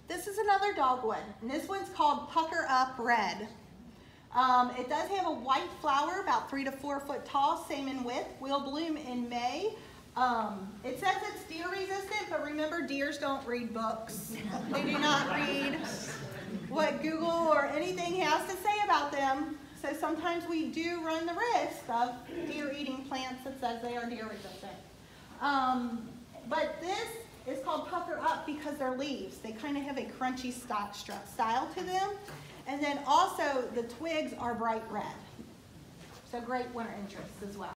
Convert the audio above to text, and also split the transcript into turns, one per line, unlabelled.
This is another dogwood, and this one's called Pucker Up Red. It does have a white flower, about 3 to 4 foot tall, same in width, will bloom in May. It says it's deer resistant, but remember, deers don't read books. They do not read what Google or anything has to say about them. So sometimes we do run the risk of deer eating plants that says they are deer resistant. But this is called Pucker Up because they're leaves. They kind of have a crunchy style to them. And then also the twigs are bright red. So great winter interest as well.